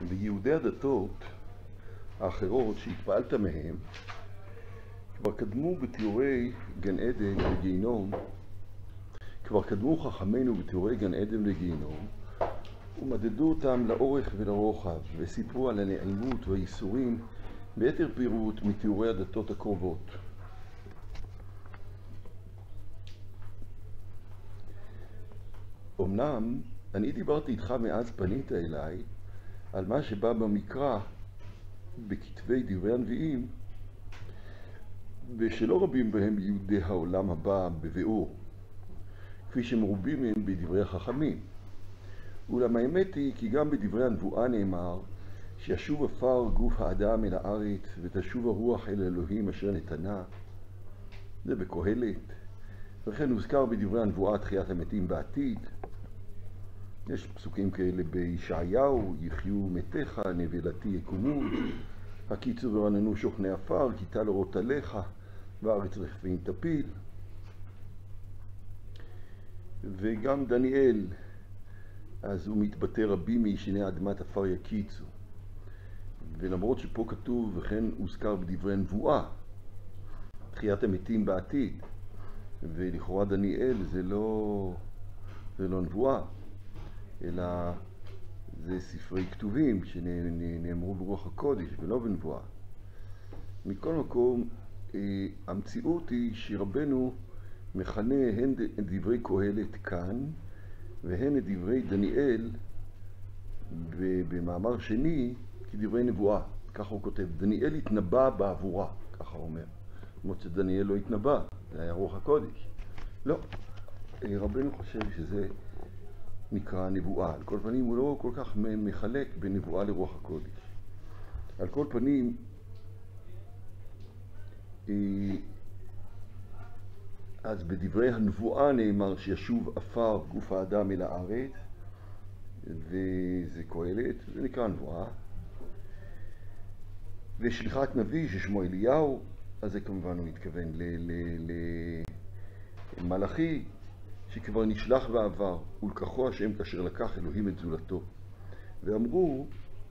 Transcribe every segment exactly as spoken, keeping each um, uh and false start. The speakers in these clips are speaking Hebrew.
ויהודי הדתות האחרות שהתפעלת מהם כבר קדמו בתיאורי גן עדן וגיהינום, כבר קדמו חכמינו בתיאורי גן עדן וגיהינום ומדדו אותם לאורך ולרוחב וסיפרו על הנעימות והייסורים ביתר פירוט מתיאורי הדתות הקרובות. אמנם אני דיברתי איתך מאז פנית אליי על מה שבא במקרא בכתבי דברי הנביאים ושלא רבים בהם יהודי העולם הבא בביאור כפי שמרובים מהם בדברי החכמים. אולם האמת היא כי גם בדברי הנבואה נאמר שישוב עפר גוף האדם אל הארץ ותשוב הרוח אל אלוהים אשר נתנה. זה בקהלת. וכן הוזכר בדברי הנבואה תחיית המתים בעתיד. יש פסוקים כאלה בישעיהו, יחיו מתיך, נבלתי יקומו, הקיצו ורננו שוכני עפר, כי טל אורות עליך, והארץ רחבים תפיל. וגם דניאל, אז הוא מתבטא רבים מישני אדמת עפר יקיצו. ולמרות שפה כתוב, וכן הוזכר בדברי הנבואה, תחיית המתים בעתיד, ולכאורה דניאל זה לא, זה לא נבואה, אלא זה ספרי כתובים שנאמרו ברוח הקודש ולא בנבואה. מכל מקום, המציאות היא שרבנו מכנה הן את דברי קהלת כאן והן את דברי דניאל במאמר שני כדברי נבואה. ככה הוא כותב, דניאל התנבא בעבורה, ככה הוא אומר. למרות שדניאל לא התנבא, זה היה רוח הקודש. לא, רבנו חושב שזה נקרא נבואה. על כל פנים הוא לא כל כך מחלק בין נבואה לרוח הקודש. על כל פנים, אז בדברי הנבואה נאמר שישוב עפר גוף האדם אל הארץ, וזה קהלת, זה נקרא נבואה. ושליחת נביא ששמו אליהו, אז זה כמובן הוא מתכוון למלאכי שכבר נשלח בעבר, ולקחו השם כאשר לקח אלוהים את זולתו. ואמרו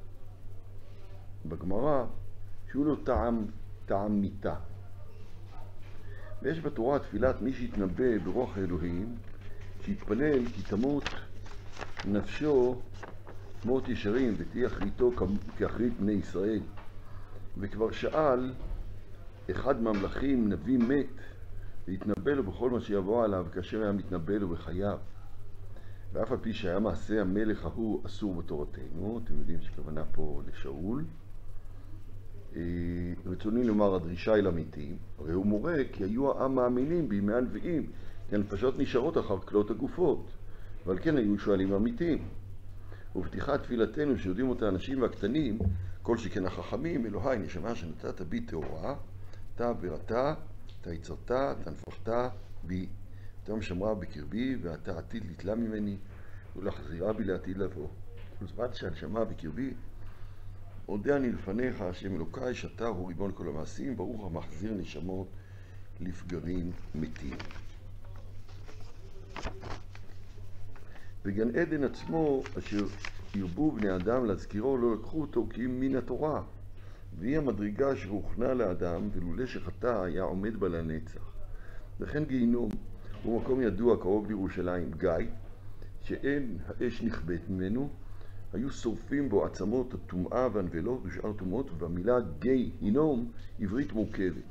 בגמרא שהוא לו טעם, טעם מיתה. ויש בתורה תפילת מי שהתנבא ברוח האלוהים, שהתפלל כי תמות נפשו מות ישרים ותהיה אחריתו כאחרית בני ישראל. וכבר שאל אחד מהמלאכים, נביא מת, והתנבא לו בכל מה שיבוא עליו כאשר היה מתנבא לו בחייו. ואף על פי שהיה מעשה המלך ההוא אסור בתורתנו, אתם יודעים שכוונה פה לשאול, רצוני לומר הדרישה אל המתים, הרי הוא מורה כי היו העם מאמינים בימי הנביאים, כי הנפשות נשארות אחר כלות הגופות, אבל כן היו שואלים המתים. ובפתיחת תפילתנו שיודעים אותה האנשים והקטנים, כל שכן החכמים, אלוהי נשמה שנתת בי טהורה, אתה בראתה, אתה יצרת, אתה נפחת בי, אתה משמרה בקרבי, ואתה עתיד לתלה ממני, ולהחזירה בי לעתיד לבוא. ולזמן שהנשמה בקרבי, עודה אני לפניך, השם אלוקי, שאתה הוא ריבון כל המעשים, ברוך המחזיר נשמות לפגרים מתים. וגן עדן עצמו, אשר ירבו בני אדם להזכירו, לא לקחו אותו כי מן התורה. והיא המדרגה שהוכנה לאדם, ולולא שחטא היה עומד בה לנצח. לכן גיהינום הוא מקום ידוע קרוב לירושלים, גיא, שאין האש נכבאת ממנו, היו שורפים בו עצמות הטומאה והנבלות ושאר טומאות, ובמילה גיהינום עברית מורכבת.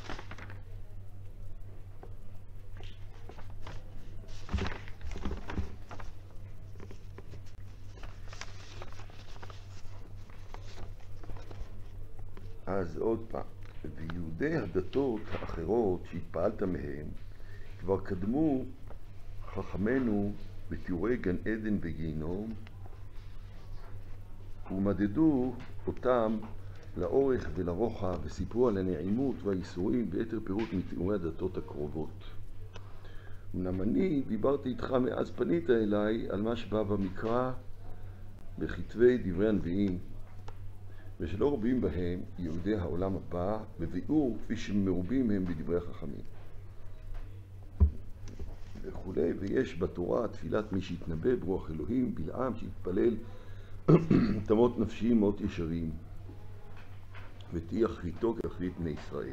אז עוד פעם, ויהודי הדתות האחרות שהתפעלת מהם כבר קדמו חכמינו בתיאורי גן עדן וגיהינום ומדדו אותם לאורך ולרוחב וסיפרו על הנעימות והייסורים ביתר פירוט מתיאורי הדתות הקרובות. אמנם אני דיברתי איתך מאז פנית אליי על מה שבא במקרא בכתבי דברי הנביאים ושלא רבים בהם יהודי העולם הבא בביאור כפי שמרובים הם בדברי החכמים וכו'. ויש בתורה תפילת מי שהתנבא ברוח אלוהים, בלעם שהתפלל תמות נפשי מות ישרים, ותהי אחריתו כאחרית בני ישראל.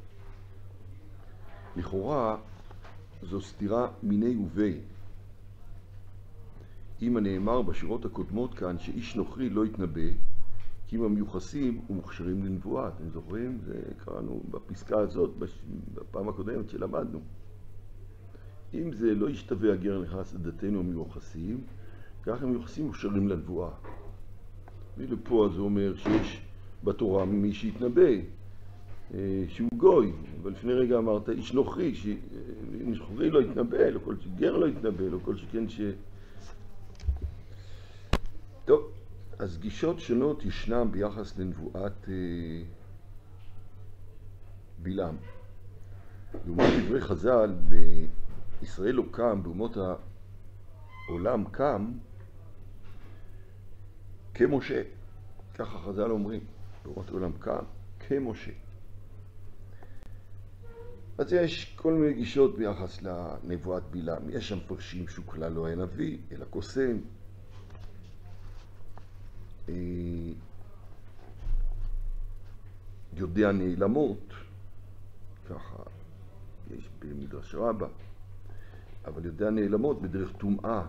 לכאורה זו סתירה מיני ובי. אם הנאמר בשורות הקודמות כאן שאיש נוכרי לא יתנבא, כי אם המיוחסים ומוכשרים לנבואה. אתם זוכרים? זה קראנו בפסקה הזאת בפעם הקודמת שלמדנו. אם זה לא ישתווה הגר נכנס לדתנו המיוחסים, כך המיוחסים מוכשרים לנבואה. ולפה זה אומר שיש בתורה מי שיתנבא, שהוא גוי. אבל לפני רגע אמרת איש נוכרי, שאיש נוכרי לא יתנבא, לא כל שגר לא יתנבא, לא כל שכן ש... טוב, אז גישות שונות ישנם ביחס לנבואת אה, בלעם. לעומת דברי חז"ל, בישראל לא קם, באומות העולם קם כמשה. ככה חז"ל אומרים, באומות העולם קם כמשה. אז יש כל מיני גישות ביחס לנבואת בלעם. יש שם פרשים שהוא כלל לא היה נביא, אלא קוסם. יודע נעלמות, ככה יש במדרש רבה, אבל יודע נעלמות בדרך טומאה.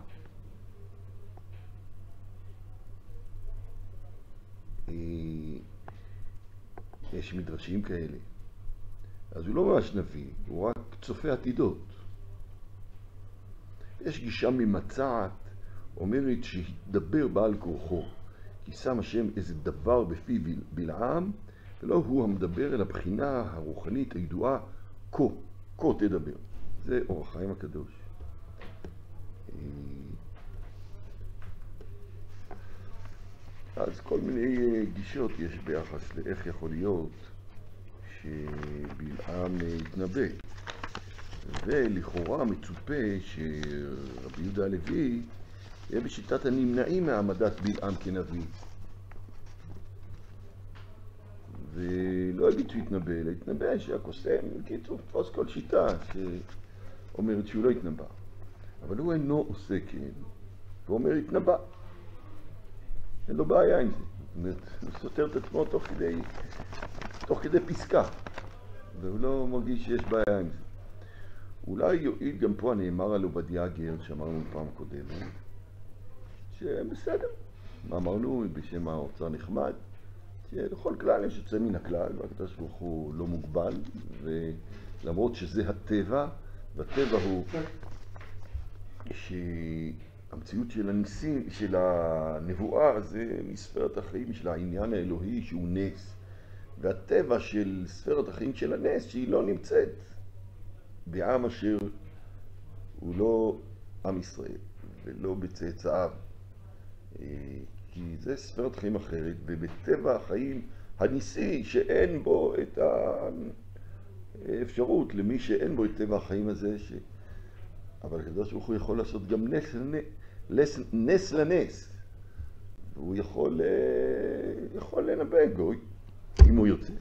יש מדרשים כאלה. אז הוא לא ממש נביא, הוא רק צופה עתידות. יש גישה ממצעת, אומרת שהתדבר בעל כורחו, כי שם השם איזה דבר בפי בלעם, ולא הוא המדבר, אלא הבחינה הרוחנית הידועה, כה, כה תדבר. זה אור החיים הקדוש. אז כל מיני גישות יש ביחס לאיך יכול להיות שבלעם יתנבא. ולכאורה מצופה שרבי יהודה הלוי יהיה בשיטת הנמנעים מהעמדת בלעם כנביא. ולא יגיד שהוא יתנבא, אלא יתנבא שהקוסם, קיצור, תפוס כל שיטה שאומרת שהוא לא יתנבא. אבל הוא אינו עושה כן, הוא אומר יתנבא. אין לו בעיה עם זה. זאת אומרת, הוא סותר את עצמו תוך כדי, תוך כדי פסקה. והוא לא מרגיש שיש בעיה עם זה. אולי יועיל גם פה הנאמר על עובדיה הגר, שאמרנו פעם קודמת, שבסדר. מה אמרנו? בשם האוצר נחמד. שלכל כלל יש יוצא מן הכלל, והקדוש ברוך הוא לא מוגבל, ולמרות שזה הטבע, והטבע הוא שהמציאות של הניסים, של הנבואה, זה מספרת החיים של העניין האלוהי שהוא נס. והטבע של ספרת החיים של הנס שהיא לא נמצאת בעם אשר הוא לא עם ישראל ולא בצאצאיו, כי זה ספרת חיים אחרת, ובטבע החיים הניסי שאין בו את האפשרות למי שאין בו את טבע החיים הזה, ש... אבל הקדוש ברוך הוא יכול לעשות גם נס, נס, נס לנס, והוא יכול, יכול לנבא גוי אם הוא יוצא.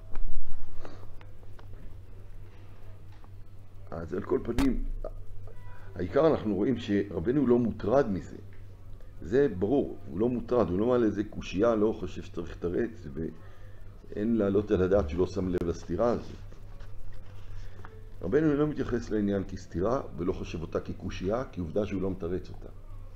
אז על כל פנים, העיקר אנחנו רואים שרבנו לא מוטרד מזה. זה ברור, הוא לא מוטרד, הוא לא מעלה איזה קושייה, לא חושב שצריך לתרץ, ואין לעלות על הדעת שהוא לא שם לב לסתירה הזו. רבנו לא מתייחס לעניין כסתירה, ולא חושב אותה כקושייה, כי עובדה שהוא לא מתרץ אותה.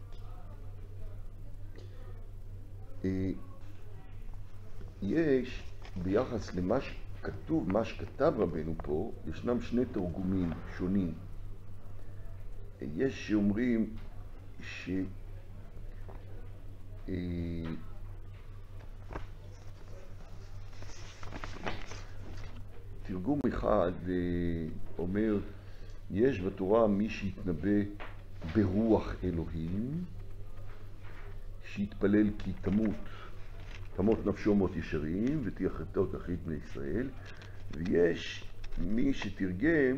יש, ביחס למה שכתוב, מה שכתב רבנו פה, ישנם שני תרגומים שונים. יש שאומרים ש... תרגום אחד אומר, יש בתורה מי שיתנבא ברוח אלוהים, שיתפלל כי תמות, תמות נפשו מות ישרים, ותהיה אחריתו כאחרית בני ישראל, ויש מי שתרגם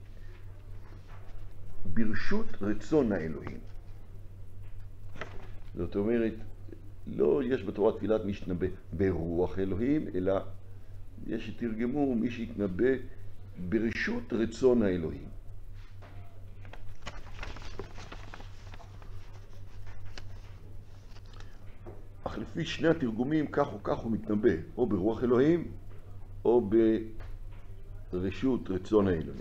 ברשות רצון האלוהים. זאת אומרת, לא יש בתורה תפילת מי שיתנבא ברוח אלוהים, אלא יש שתרגמו מי שיתנבא ברשות רצון האלוהים. כך לפי שני התרגומים, כך או כך הוא מתנבא, או ברוח אלוהים, או ברשות רצון האלוהים.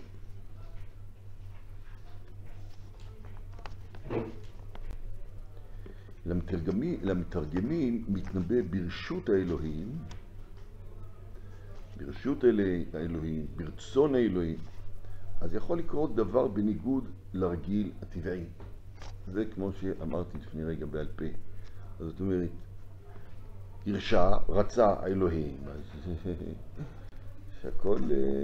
למתרגמים, למתרגמים מתנבא ברשות האלוהים, ברשות האלוהים, ברצון האלוהים, אז יכול לקרות דבר בניגוד לרגיל הטבעי. זה כמו שאמרתי לפני רגע בעל פה. אז זאת אומרת, הרשע, רצה האלוהים, שהכל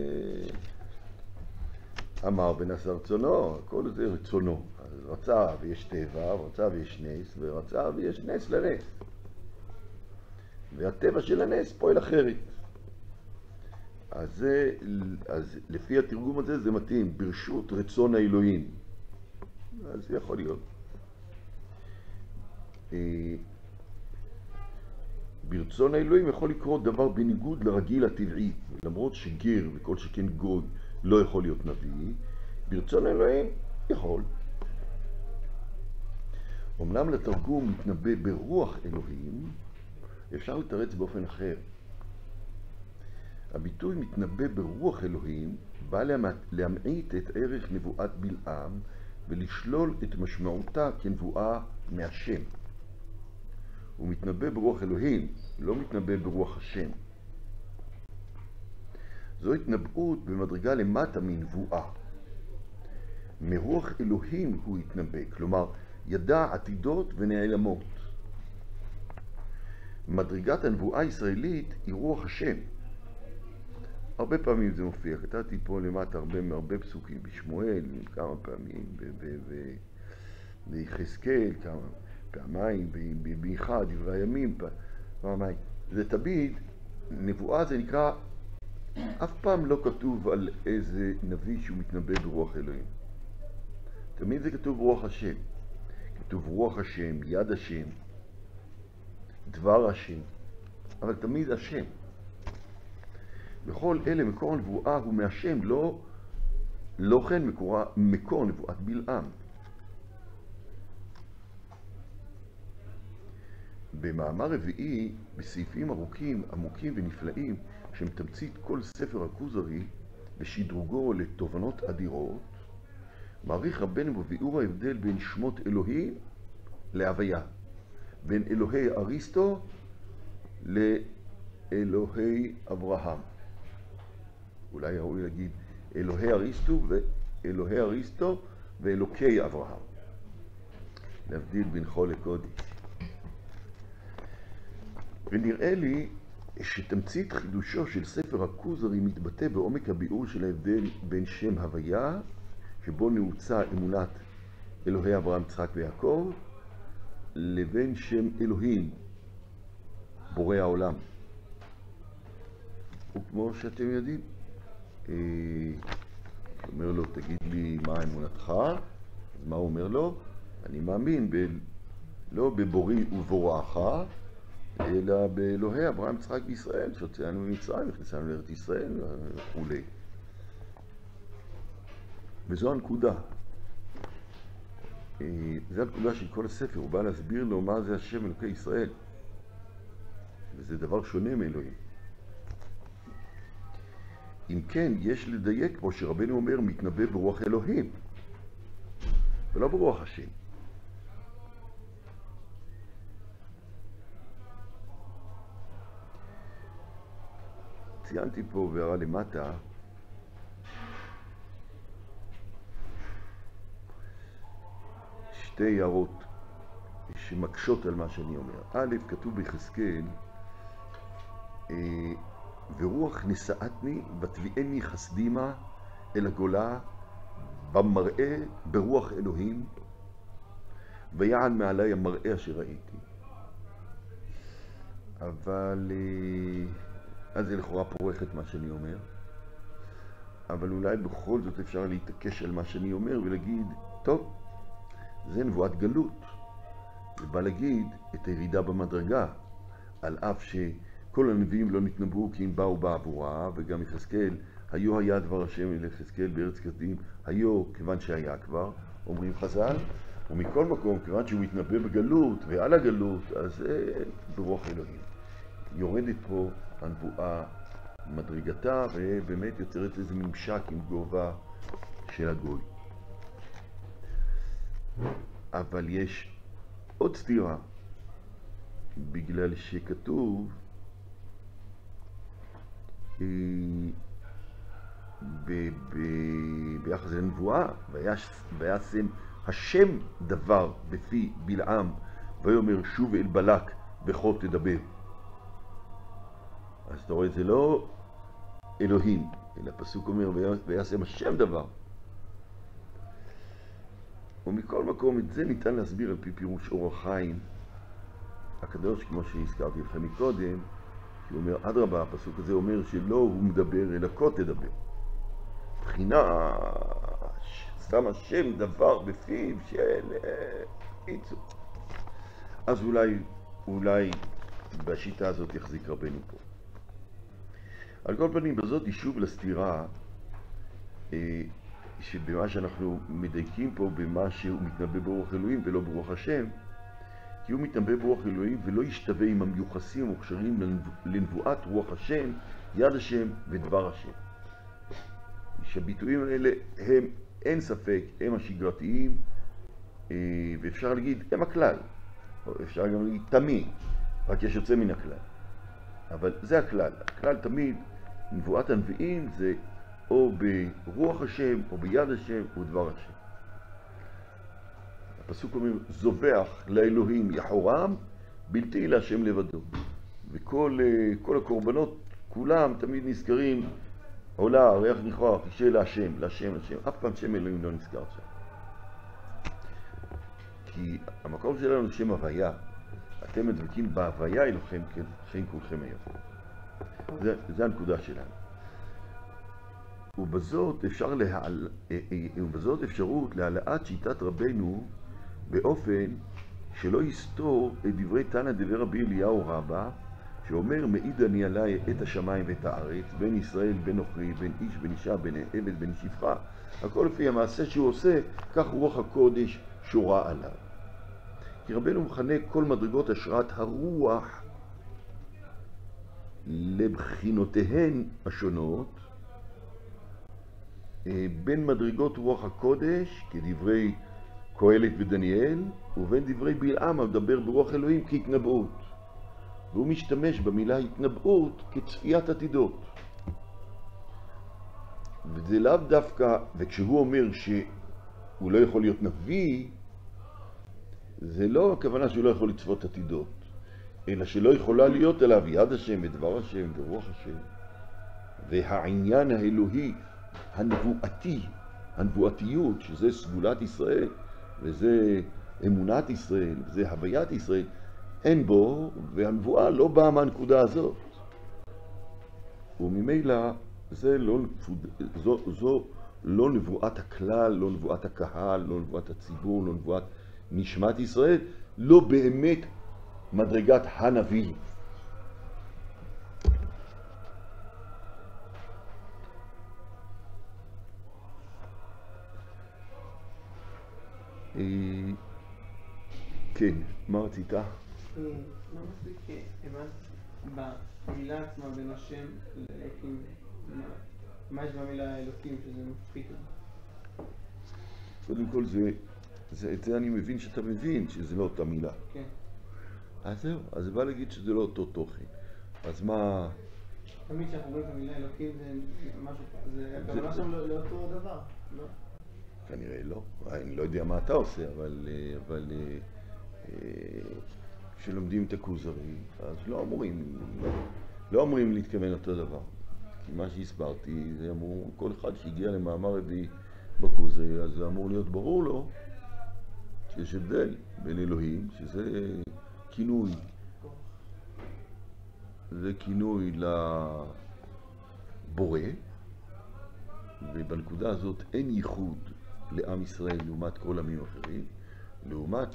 אמר ונעשה רצונו, הכל זה רצונו. אז רצה ויש טבע, רצה ויש נס, ורצה ויש נס לנס. והטבע של הנס פועל אחרת. אז, זה, אז לפי התרגום הזה זה מתאים, ברשות רצון האלוהים. אז זה יכול להיות. ברצון האלוהים יכול לקרות דבר בניגוד לרגיל הטבעי, למרות שגר וכל שכן גוי לא יכול להיות נביא, ברצון האלוהים יכול. אמנם לתרגום מתנבא ברוח אלוהים, אפשר לתרץ באופן אחר. הביטוי מתנבא ברוח אלוהים בא להמעיט את ערך נבואת בלעם ולשלול את משמעותה כנבואה מהשם. הוא מתנבא ברוח אלוהים, לא מתנבא ברוח השם. זו התנבאות במדרגה למטה מנבואה. מרוח אלוהים הוא התנבא, כלומר ידע עתידות ונעלמות. מדרגת הנבואה הישראלית היא רוח השם. הרבה פעמים זה מופיע, כתבתי פה למטה הרבה מהרבה פסוקים, בשמואל כמה פעמים, ביחזקאל כמה פעמיים, באחד, דברי הימים פעמיים. זה תמיד, נבואה זה נקרא, אף פעם לא כתוב על איזה נביא שהוא מתנבא ברוח אלוהים. תמיד זה כתוב רוח השם. כתוב רוח השם, יד השם, דבר השם, אבל תמיד השם. בכל אלה מקור הנבואה הוא מהשם, לא, לא כן מקור, מקור נבואת בלעם. במאמר רביעי, בסעיפים ארוכים, עמוקים ונפלאים, שהם תמצית כל ספר הכוזרי ושדרוגו לתובנות אדירות, מעריך רבנו בביאור ההבדל בין שמות אלוהי להוויה, בין אלוהי אריסטו לאלוהי אברהם. אולי ראוי להגיד אלוהי אריסטו ואלוהי אריסטו ואלוקי אברהם. להבדיל בין חול לקודש. ונראה לי שתמצית חידושו של ספר הכוזרי מתבטא בעומק הביאור של ההבדל בין שם הוויה, שבו נעוצה אמונת אלוהי אברהם, יצחק ויעקב, לבין שם אלוהים, בורא העולם. וכמו שאתם יודעים, אומר לו, תגיד לי מה אמונתך, אז מה הוא אומר לו? אני מאמין ב... לא בבורי ובוראך, אלא באלוהי אברהם, יצחק וישראל, שהוציאנו ממצרים, הכניסנו לארץ ישראל וכו'. וזו הנקודה. זו הנקודה של כל הספר, הוא בא להסביר לו מה זה השם אלוקי ישראל. וזה דבר שונה מאלוהים. אם כן, יש לדייק פה שרבנו אומר מתנבא ברוח אלוהים, ולא ברוח השם. ציינתי פה והראה למטה שתי הערות שמקשות על מה שאני אומר. א', כתוב ביחזקאל, אה, ורוח נשאתני ותביאני חסדימה אל הגולה במראה ברוח אלוהים, ויען מעלי המראה אשר ראיתי. אבל אז זה לכאורה פורך את מה שאני אומר, אבל אולי בכל זאת אפשר להתעקש על מה שאני אומר ולהגיד, טוב, זה נבואת גלות. זה בא להגיד את הירידה במדרגה, על אף שכל הנביאים לא נתנבאו כי הם באו בעבורה, וגם יחזקאל, היו היה דבר השם אל יחזקאל בארץ כסדים, היו כיוון שהיה כבר, אומרים חז"ל, ומכל מקום, כיוון שהוא מתנבא בגלות ועל הגלות, אז זה ברוח אלוהים. יורדת פה הנבואה מדרגתה, ובאמת יוצרת איזה ממשק עם גובה של הגוי. אבל יש עוד סתירה, בגלל שכתוב ב- ב- ביחס לנבואה, וישם השם דבר בפי בלעם, ויאמר שוב אל בלק וכה תדבר. אז אתה רואה, זה לא אלוהים, אלא הפסוק אומר וישם השם דבר. ומכל מקום את זה ניתן להסביר על פי פירוש אור החיים הקדוש, כמו שהזכרתי לכם מקודם, שהוא אומר, אדרבה, הפסוק הזה אומר שלא הוא מדבר אלא כה תדבר. בחינה, שם השם דבר בפיו של איצו. אז אולי, אולי בשיטה הזאת יחזיק רבנו פה. על כל פנים, בזאת יישוב לסתירה, שבמה שאנחנו מדייקים פה במה שהוא מתנבא ברוח אלוהים ולא ברוח השם, כי הוא מתנבא ברוח אלוהים ולא ישתווה עם המיוחסים המוקשרים לנבואת רוח השם, יד השם ודבר השם. שהביטויים האלה הם, אין ספק, הם השגרתיים, ואפשר להגיד, הם הכלל. אפשר גם להגיד תמיד, רק יש יוצא מן הכלל. אבל זה הכלל. הכלל תמיד, נבואת הנביאים זה או ברוח השם, או ביד השם, או דבר השם. הפסוק אומר, זובח לאלוהים יחורם, בלתי להשם לבדו. וכל כל הקורבנות, כולם תמיד נזכרים, עולה, ריח ניחוח, אישה להשם, להשם, להשם. אף פעם שם אלוהים לא נזכר שם. כי המקום שלנו שם הוויה. אתם מדבקים בהוויה אלוהים, כן כולכם היום. זה, זה הנקודה שלנו. ובזאת, אפשר להעל... ובזאת אפשרות להעלאת שיטת רבנו באופן שלא יסתור את דברי תנא דבר רבי אליהו רבא, שאומר, מעיד אני עלי את השמיים ואת הארץ, בין ישראל, בין נוכרי, בין איש, בין אישה, בין עבד, בין שפחה. הכל לפי המעשה שהוא עושה, כך רוח הקודש שורה עליו. כי רבנו מכנה כל מדרגות השראת הרוח לבחינותיהן השונות, בין מדרגות רוח הקודש, כדברי קהלת ודניאל, ובין דברי בלעם המדבר ברוח אלוהים כהתנבאות. והוא משתמש במילה התנבאות כצפיית עתידות. וזה לאו דווקא, וכשהוא אומר שהוא לא יכול להיות נביא, זה לא הכוונה שהוא לא יכול לצפות עתידות, אלא שלא יכולה להיות עליו יד השם ודבר השם ורוח השם. והעניין האלוהי הנבואתי, הנבואתיות, שזה סגולת ישראל, וזה אמונת ישראל, וזה הוויית ישראל, אין בו, והנבואה לא באה מהנקודה הזאת. וממילא זה לא, זו, זו לא נבואת הכלל, לא נבואת הקהל, לא נבואת הציבור, לא נבואת נשמת ישראל, לא באמת מדרגת הנביא. כן, מה רצית? מה מספיק במילה עצמה בין השם לאלוקים? מה יש במילה אלוקים שזה מפחית? קודם כל זה, זה, את זה אני מבין שאתה מבין שזה לא אותה מילה. כן. אז זהו, אז זה בא להגיד שזה לא אותו תוכן. אז מה... תמיד שאנחנו אומרים את המילה אלוקים זה משהו, זה הכוונה שם לאותו דבר, לא? כנראה לא. אני לא יודע מה אתה עושה, אבל... אבל כשלומדים את הכוזרי, אז לא אמורים, לא, לא אמורים להתכוון אותו דבר. כי מה שהסברתי, זה אמור, כל אחד שהגיע למאמר רביעי בכוזרי, אז זה אמור להיות ברור לו שיש הבדל בין אלוהים, שזה כינוי. זה כינוי לבורא, ובנקודה הזאת אין ייחוד לעם ישראל לעומת כל עמים אחרים. לעומת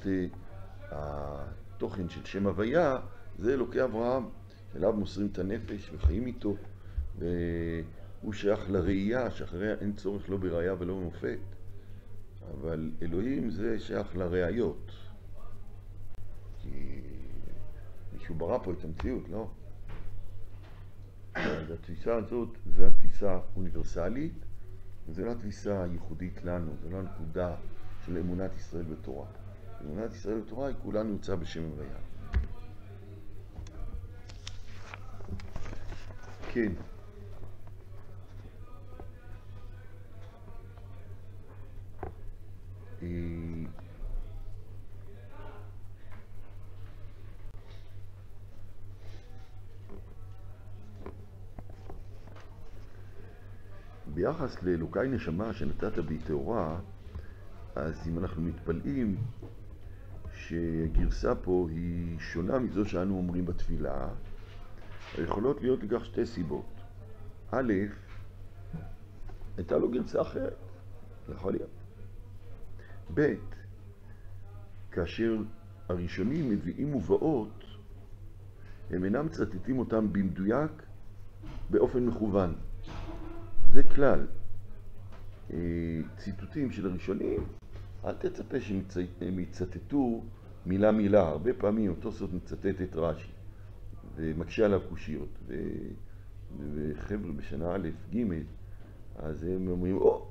התוכן של שם הוויה, זה אלוקי אברהם, אליו מוסרים את הנפש וחיים איתו, והוא שייך לראייה, שאחריה אין צורך לא בראייה ולא במופת. אבל אלוהים זה שייך לראיות. כי מישהו ברא פה את המציאות, לא? אז התפיסה הזאת זו התפיסה אוניברסלית, וזו לא התפיסה הייחודית לנו, זו לא הנקודה של אמונת ישראל בתורה. אמונת ישראל בתורה היא כולה נמצא בשם הוויה. כן. ביחס לאלוקי נשמה שנתת בי טהורה, אז אם אנחנו מתפלאים שגרסה פה היא שונה מזו שאנו אומרים בתפילה, יכולות להיות לכך שתי סיבות. א', הייתה לו גרסה אחרת, יכול להיות. ב', כאשר הראשונים מביאים מובאות, הם אינם מצטטים אותם במדויק באופן מכוון. זה כלל. ציטוטים של הראשונים, אל תצפה שהם יצטטו מילה מילה. הרבה פעמים אותו סוד מצטט את רש"י ומקשה עליו קושיות. וחבר'ה בשנה א' ג' אז הם אומרים, או,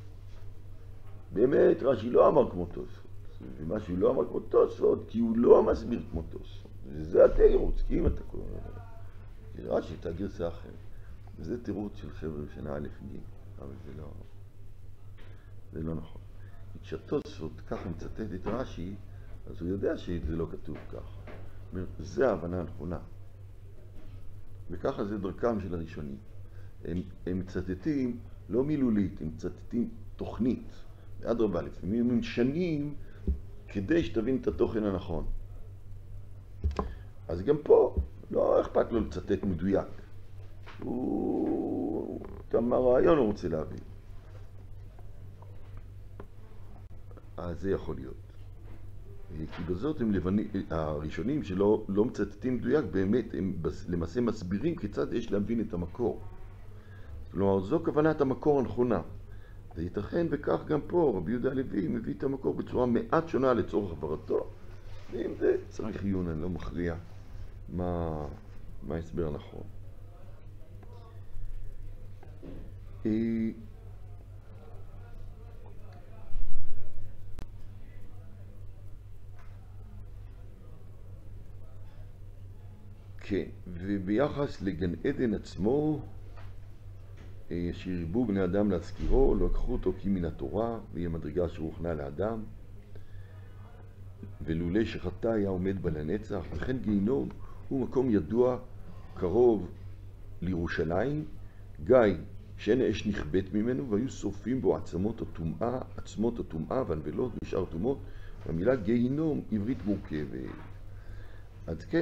באמת רש"י לא אמר כמו תוספות. ומה שהוא לא אמר כמו תוספות, כי הוא לא מסביר כמו תוספות. וזה התירוץ, כי אם אתה קורא. כי רש"י הייתה גרסה אחרת. וזה תירוץ של חבר'ה בשנה א' ג', אבל זה לא, זה לא נכון. כשהתוספות ככה מצטט את רש"י, אז הוא יודע שזה לא כתוב ככה. זה ההבנה הנכונה. וככה זה דרכם של הראשונים. הם, הם מצטטים לא מילולית, הם מצטטים תוכנית. באדרבה, לפעמים הם שנים כדי שתבין את התוכן הנכון. אז גם פה לא אכפת לו לצטט מדויק. הוא כמה רעיון הוא רוצה להבין. אז זה יכול להיות. כי בזאת הם לבנים, הראשונים שלא לא מצטטים מדויק, באמת הם למעשה מסבירים כיצד יש להבין את המקור. כלומר, זו כוונת המקור הנכונה. זה ייתכן וכך גם פה, רבי יהודה הלוי מביא את המקור בצורה מעט שונה לצורך עברתו, ואם זה צריך עיון, אני לא מכריע מה, מה ההסבר הנכון. כן, וביחס לגן עדן עצמו, שירבו בני אדם להזכירו, לא לקחו אותו כי מן התורה, והיא המדרגה שרוכנה לאדם, ולולא שחטא היה עומד בה לנצח, וכן גיהינום הוא מקום ידוע קרוב לירושלים, גיא, שאין האש נכבט ממנו, והיו שורפים בו עצמות הטומאה, עצמות הטומאה והנבלות משאר טומאות, והמילה גיהינום עברית מורכבת. אז כן,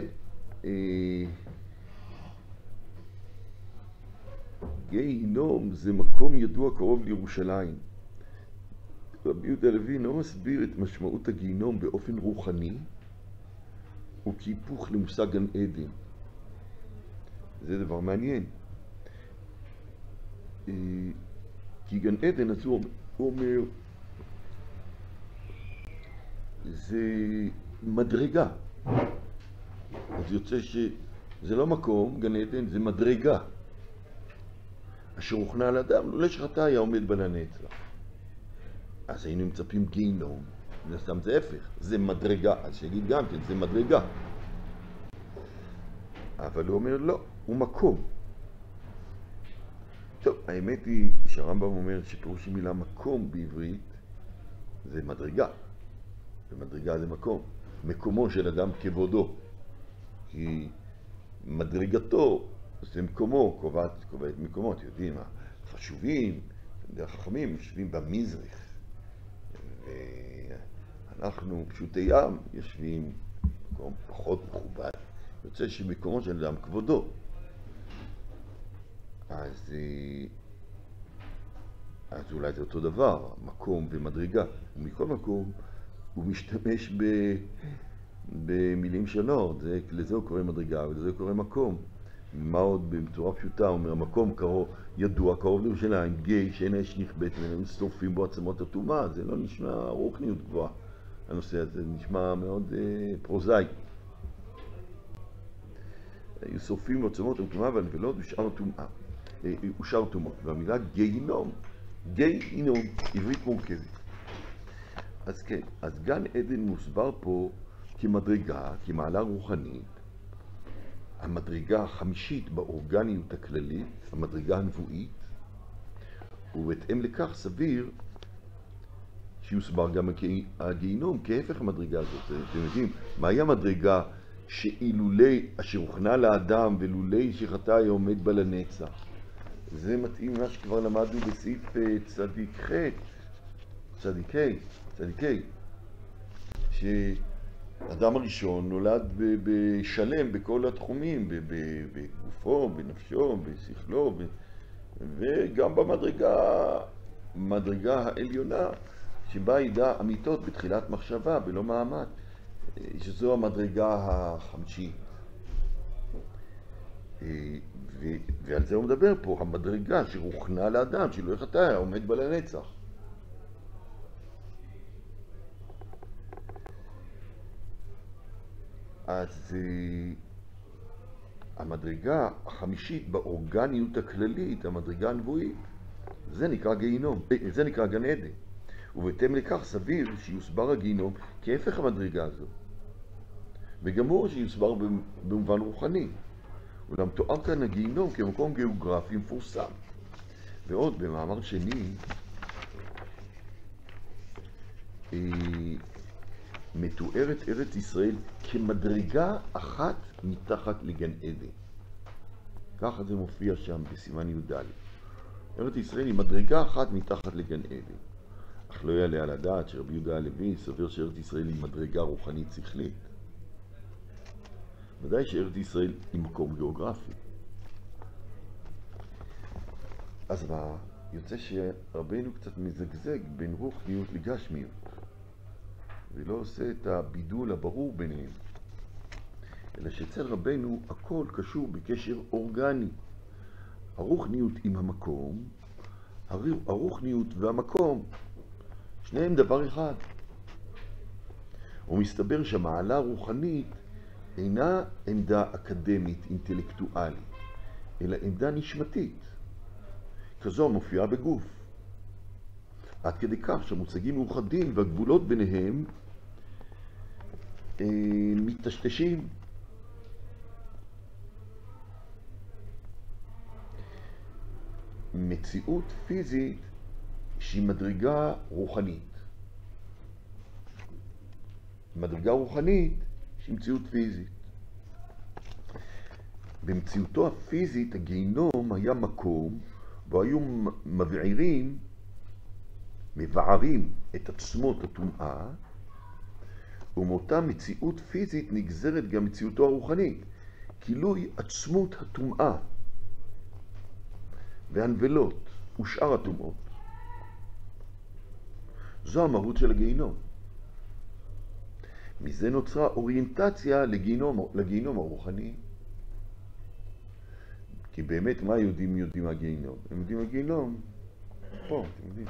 גיהינום זה מקום ידוע קרוב לירושלים. רבי יהודה הלוי לא מסביר את משמעות הגיהינום באופן רוחני, הוא כהיפוך למושג גן עדן. זה דבר מעניין. כי גן עדן, אז הוא אומר, זה מדרגה. אז יוצא שזה לא מקום, גן עדן, זה מדרגה. אשר הוכנה על אדם, לא שחטא היה עומד בה לנצח. אז היינו מצפים גיהינום, זה סתם זה הפך, זה מדרגה, אז שיגיד גם כן, זה מדרגה. אבל הוא אומר לא, הוא מקום. טוב, האמת היא שהרמב"ם אומר שפירוש המילה מקום בעברית זה מדרגה. ומדרגה זה מקום. מקומו של אדם כבודו. כי מדרגתו זה מקומו, קובעת, קובעת מקומות, יודעים, החשובים, החכמים יושבים במזרח. ואנחנו פשוטי עם יושבים במקום פחות מכובד. יוצא שמקומו של אדם כבודו. אז, אז אולי זה אותו דבר, מקום ומדרגה. ומכל מקום הוא משתמש ב, במילים שונות. זה, לזה הוא קורא מדרגה ולזה הוא קורא מקום. מה עוד בצורה פשוטה? הוא אומר, המקום קרוב, ידוע, קרוב לירושלים, גיא, שאין האש נכבדת, ואין שורפים בו עצמות הטומאה. זה לא נשמע רוחניות גבוהה. הנושא הזה נשמע מאוד אה, פרוזאי. היו שורפים בו עצמות הטומאה והנבלות ושאר הטומאה. אה, ושאר הטומאות. והמילה גיהינום, גיהינום, עברית מורכבת. אז כן, אז גן עדן מוסבר פה כמדרגה, כמעלה רוחנית, המדרגה החמישית באורגניות הכללית, המדרגה הנבואית, ובהתאם לכך סביר שיוסבר גם הגיהינום כהפך המדרגה הזאת. אתם יודעים, מהי המדרגה שאילולי אשר הוכנה לאדם ולולי שחטא היה עומד בה לנצח? זה מתאים למה שכבר למדנו בסעיף צדיק ח', צדיק ה', צדיק ה', שאדם הראשון נולד בשלם בכל התחומים, בגופו, בנפשו, בשכלו, וגם במדרגה, מדרגה העליונה, שבה ידע אמיתות בתחילת מחשבה, בלא מאמץ, שזו המדרגה החמישית. ועל זה הוא מדבר פה, המדרגה שרוכנה לאדם, שלא יחטא, עומד בה לנצח. אז המדרגה החמישית באורגניות הכללית, המדרגה הנבואית, זה נקרא גיהינום, זה נקרא גן עדן. ובהתאם לכך סביר שיוסבר הגיהינום כהפך המדרגה הזו. וגם הוא שיוסבר במובן רוחני. אולם תואר כאן הגיהינום כמקום גיאוגרפי מפורסם. ועוד במאמר שני, מתוארת ארץ ישראל כמדרגה אחת מתחת לגן עדן. ככה זה מופיע שם בסימן י"ד. ארץ ישראל היא מדרגה אחת מתחת לגן עדן. אך לא יעלה על הדעת שרבי יהודה הלוי סובר שארץ ישראל היא מדרגה רוחנית שכלית. ודאי שארץ ישראל היא מקום גיאוגרפי. אז מה? יוצא שרבנו קצת מזגזג בין רוחניות לגשמיות. ולא עושה את הבידול הברור ביניהם. אלא שאצל רבנו הכל קשור בקשר אורגני. הרוחניות עם המקום, הרוחניות והמקום, שניהם דבר אחד. ומסתבר שהמעלה הרוחנית אינה עמדה אקדמית, אינטלקטואלית, אלא עמדה נשמתית, כזו מופיעה בגוף. עד כדי כך שהמושגים מאוחדים והגבולות ביניהם אה, מתשתשים. מציאות פיזית שהיא מדרגה רוחנית. מדרגה רוחנית שהיא מציאות פיזית. במציאותו הפיזית הגיהינום היה מקום בו היו מבעירים, מבערים את עצמות הטומאה, ומאותה מציאות פיזית נגזרת גם מציאותו הרוחנית, גילוי עצמות הטומאה והנבלות ושאר הטומאות. זו המהות של הגיהינום. מזה נוצרה אוריינטציה לגיהינום, לגיהינום הרוחני. כי באמת מה היהודים יודעים מהגיהינום? הם יודעים מהגיהינום פה, אתם יודעים.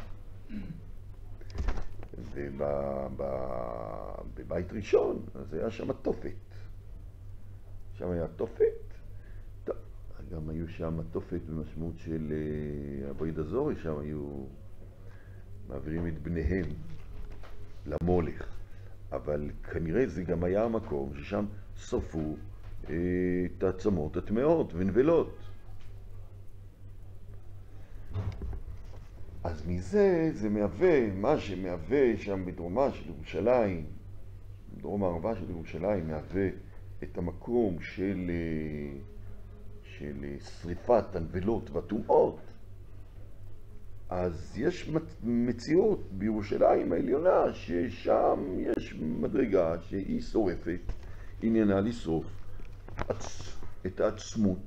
ובבית ראשון, אז היה שם תופת. שם היה תופת. טוב, גם היו שם תופת במשמעות של אבויד הזורי, שם היו מעבירים את בניהם למולך. אבל כנראה זה גם היה המקום ששם שרפו את העצמות הטמאות ונבלות. אז מזה זה מהווה, מה שמהווה שם בדרומה של ירושלים, בדרום הערבה של ירושלים, מהווה את המקום של, של שריפת הנבלות והטומאות. אז יש מציאות בירושלים העליונה ששם יש מדרגה שהיא שורפת, עניינה לשרוף את העצמות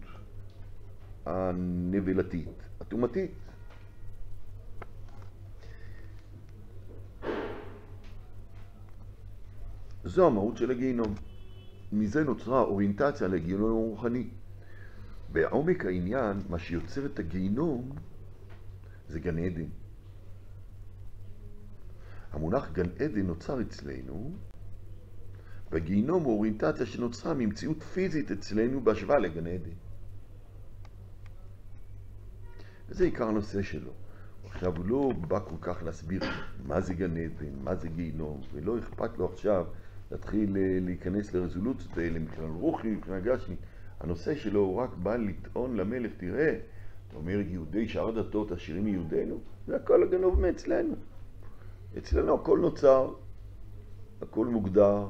הנבלתית, הטומאתית. זו המהות של הגיהינום. מזה נוצרה אוריינטציה לגיהינום הרוחני. בעומק העניין, מה שיוצר את הגיהינום זה גן עדן. המונח גן עדן נוצר אצלנו, והגיהינום הוא אוריינטציה שנוצרה ממציאות פיזית אצלנו בהשוואה לגן עדן. וזה עיקר הנושא שלו. עכשיו הוא לא בא כל כך להסביר מה זה גן עדן, מה זה גיהינום, ולא אכפת לו עכשיו להתחיל להיכנס לרזולוציות האלה, מבחינה רוחנית, מבחינה גשמית. הנושא שלו הוא רק בא לטעון למלך, תראה, אתה אומר יהודי שאר הדתות עשירים מיהודינו, זה הכל הגנוב מאצלנו. אצלנו הכל נוצר, הכל מוגדר,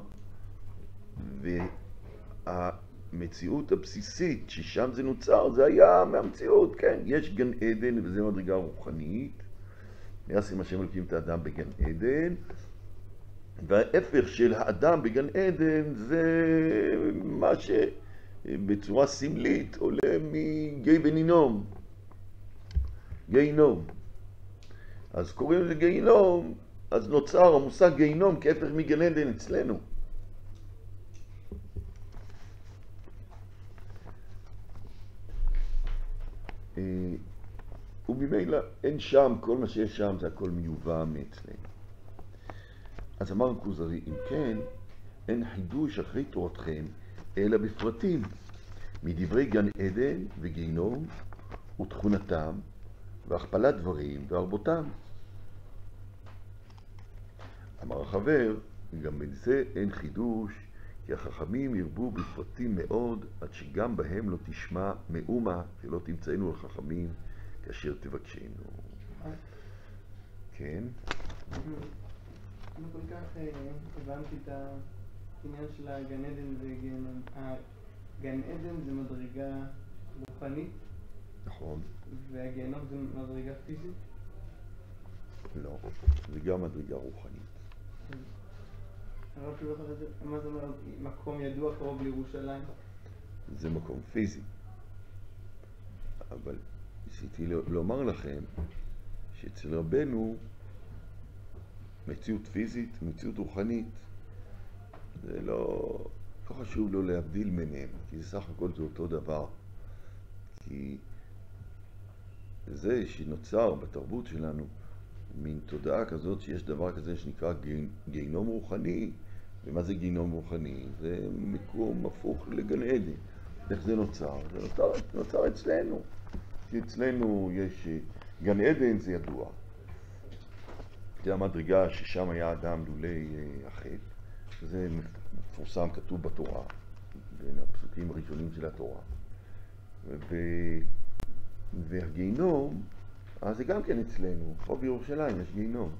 והמציאות הבסיסית ששם זה נוצר, זה היה מהמציאות, כן, יש גן עדן וזה מדרגה רוחנית, וישים השם אלוקים את האדם בגן עדן, וההפך של האדם בגן עדן זה מה שבצורה סמלית עולה מגי ונינום, גיהינום. אז קוראים לזה גיהינום, אז נוצר המושג גיהינום כהפך מגן עדן אצלנו. וממילא אין שם, כל מה שיש שם זה הכל מיובא מאצלנו. אז אמר הכוזרי, אם כן, אין חידוש אחרי תורתכם, אלא בפרטים, מדברי גן עדן וגיהינום ותכונתם, והכפלת דברים והרבותם. אמר החבר, גם בזה אין חידוש, כי החכמים ירבו בפרטים מאוד, עד שגם בהם לא תשמע מאומה, שלא תמצאנו לחכמים כאשר תבקשנו. כן? אני כל כך הבנתי את העניין של הגן עדן וגיהינום. הגן עדן זה מדרגה רוחנית? נכון. והגיהינום זה מדרגה פיזית? לא, זה גם מדרגה רוחנית. הרב כאילו יכול לדעת, מה זה אומר, מקום ידוע קרוב לירושלים? זה מקום פיזי. אבל ניסיתי לומר לכם שאצל רבנו מציאות פיזית, מציאות רוחנית, זה לא, לא חשוב לו להבדיל ביניהם, כי זה סך הכל זה אותו דבר. כי זה שנוצר בתרבות שלנו מין תודעה כזאת שיש דבר כזה שנקרא גיהינום רוחני. ומה זה גיהינום רוחני? זה מקום הפוך לגן עדן. איך זה נוצר? זה נוצר, נוצר אצלנו. כי אצלנו יש גן עדן, זה ידוע. זה המדרגה ששם היה אדם לולי החטא. זה מפורסם, כתוב בתורה, בין הפסוקים הראשונים של התורה. ו... והגיהינום, אז זה גם כן אצלנו, פה בירושלים יש גיהינום.